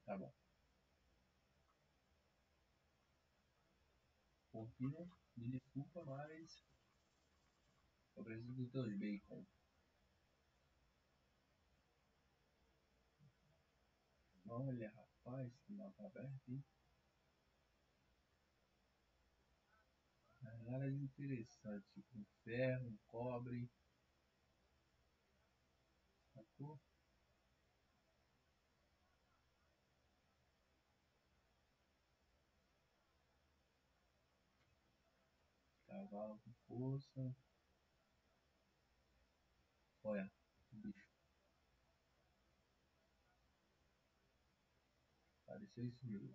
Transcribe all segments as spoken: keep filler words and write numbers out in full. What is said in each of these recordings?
Tá bom. Porque, me desculpa, mas eu preciso dos teus bacon. Olha, rapaz, que mapa aberto, hein? Áreas interessantes, tipo um ferro, um cobre, sacou? Cavalo com força. Olha, bicho, pareceu isso mesmo.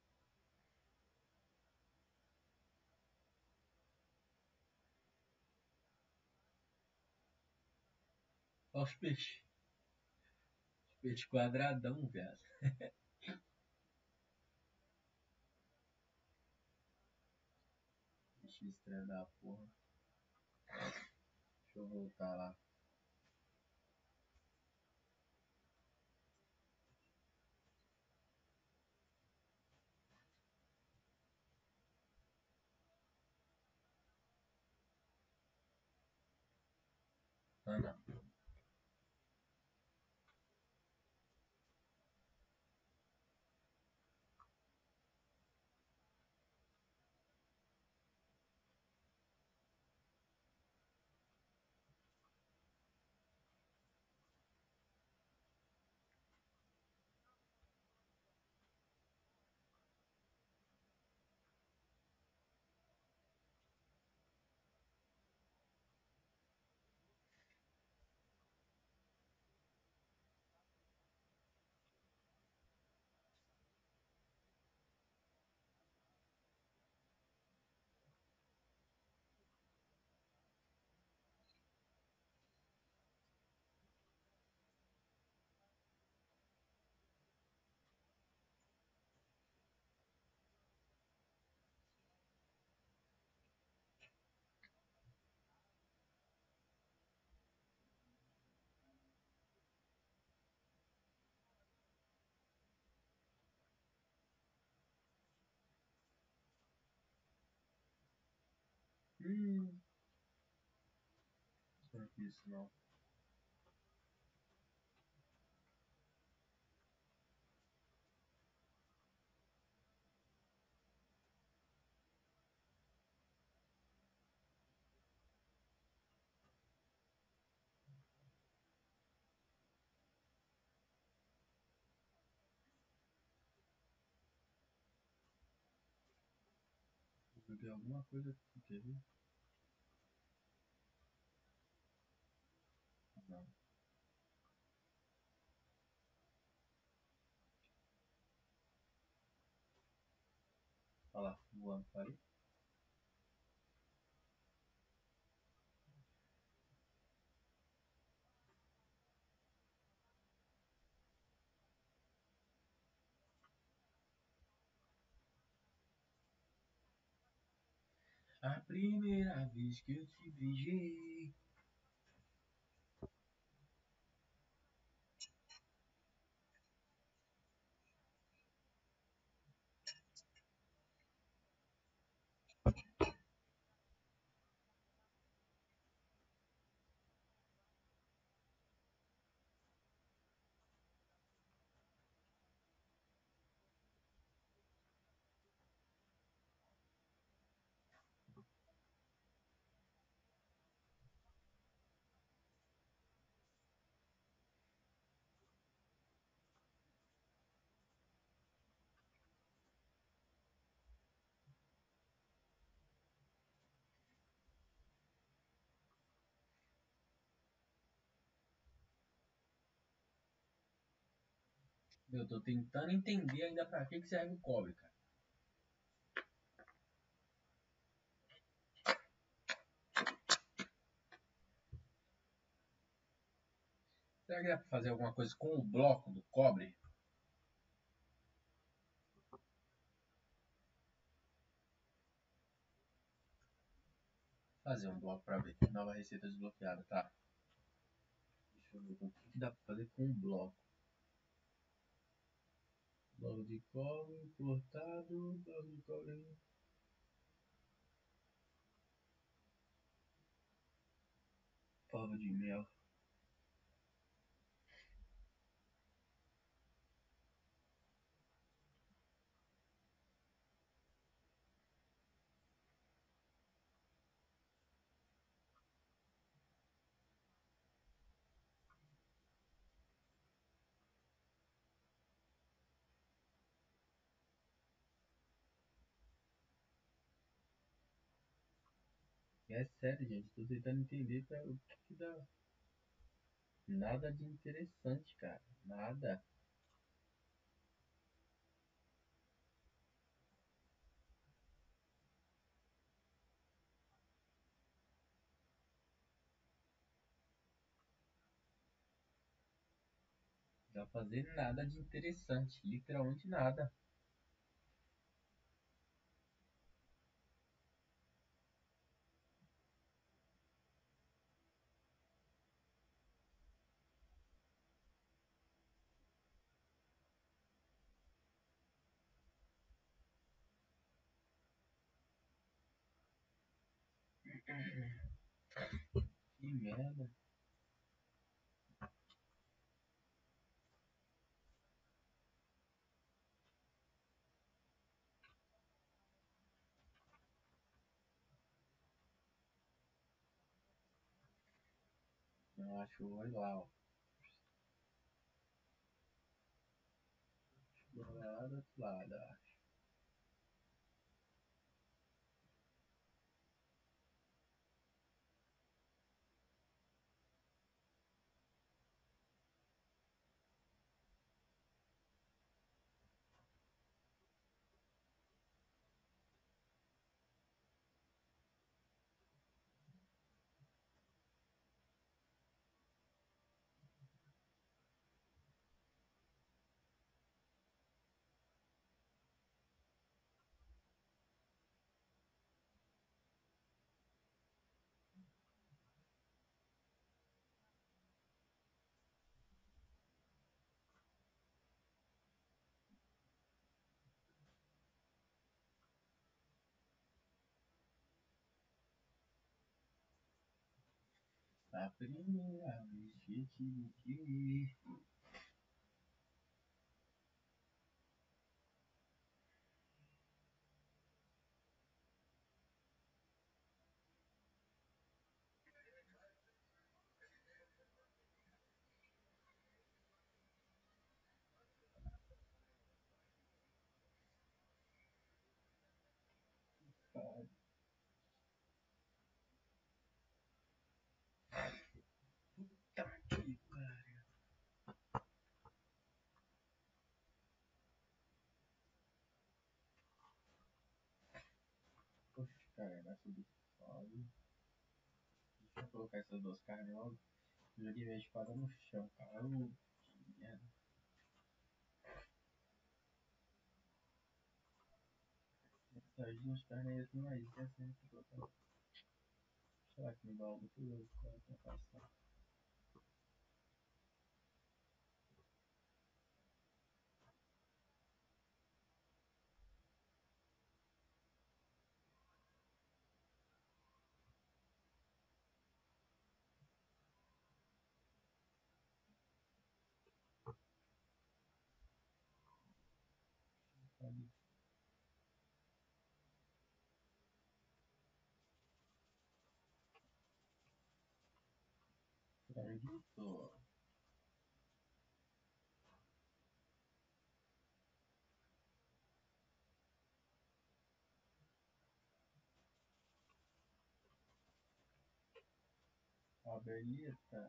Olha os peixes. Os peixes quadradão, viado. Peixe estranho da porra. Deixa eu voltar lá. Ah, não. Hum, não fiz isso não. Eu joguei alguma coisa aqui, quer ver? Não. Olha lá, voando, falei. A primeira vez que eu te beijei. Eu tô tentando entender ainda pra que, que serve o cobre, cara. Será que dá pra fazer alguma coisa com o bloco do cobre? Fazer um bloco pra ver. Nova receita desbloqueada, tá? Deixa eu ver o que, que dá pra fazer com o bloco. de cobre importado, ovo de cobre. Pavo de mel. É sério, gente. Tô tentando entender pra, o que, que dá. Nada de interessante, cara. Nada. Não dá pra fazer nada de interessante. Literalmente nada. Que merda. Eu acho, olha lá, ó. Lá do outro lado, ó. A primeira vez que te vi. Puta que pariu. Poxa, cara, vai subir. Sobe. Deixa eu colocar essas duas carnes logo. Joguei minha espada no chão, cara. Uh, que merda. Essas duas carnes aí são mais decentes que botar. Será que me dá algo que eu vou passar? Sabe? Franguito. Abelita.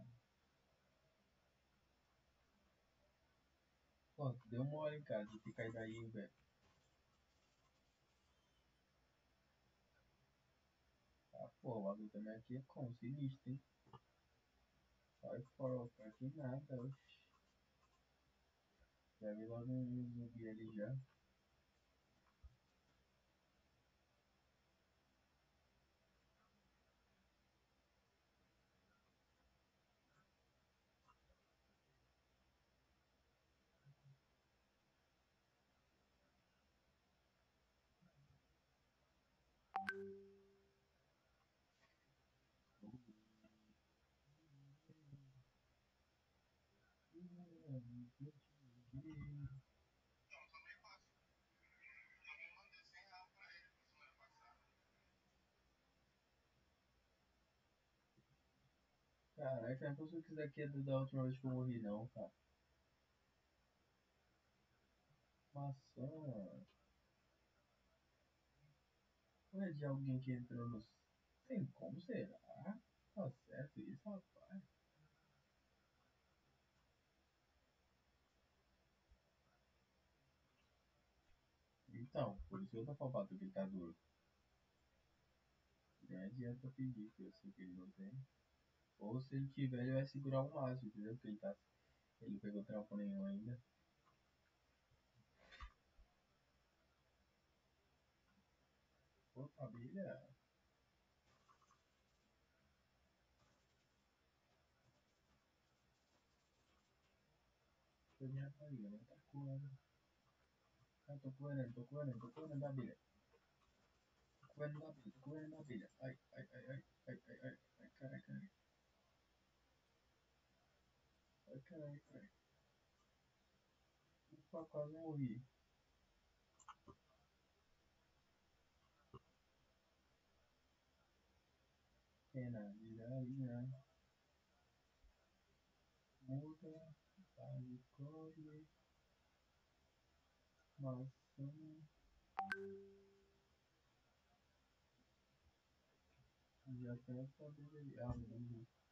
Pô, deu mole, cara, de ter caído aí, velho. Ah, pô, o bagulho também aqui é como? Sinistro, hein? Sai fora, cara, que nada, oxi. Já vi logo um zumbi ali já. Caralho, não é possível que isso daqui é da última vez que eu morri, não, cara. Maçã. Não é de alguém que entrou no. Tem como será? Tá certo isso, rapaz. Então, por isso que eu tô falando que ele tá duro. Nem adianta pedir, que eu sei que ele não tem. Ou se ele tiver, ele vai segurar o máximo, entendeu? Porque ele tá. Ele não pegou trampo nenhum ainda. Pô, família. Foi minha rapariga, não tá coando. Ah, tô coando, tô coando, tô coando da abelha. Tô coando da abelha, tô coando da abelha. Ai, ai, ai, ai, ai, ai, ai, ai, carai, carai. Ai, carai, carai. Ufa, quase morri. Pena, viraria. Muda, vale, colhe, maçã. Já tem essa abelha aí. Ah, não.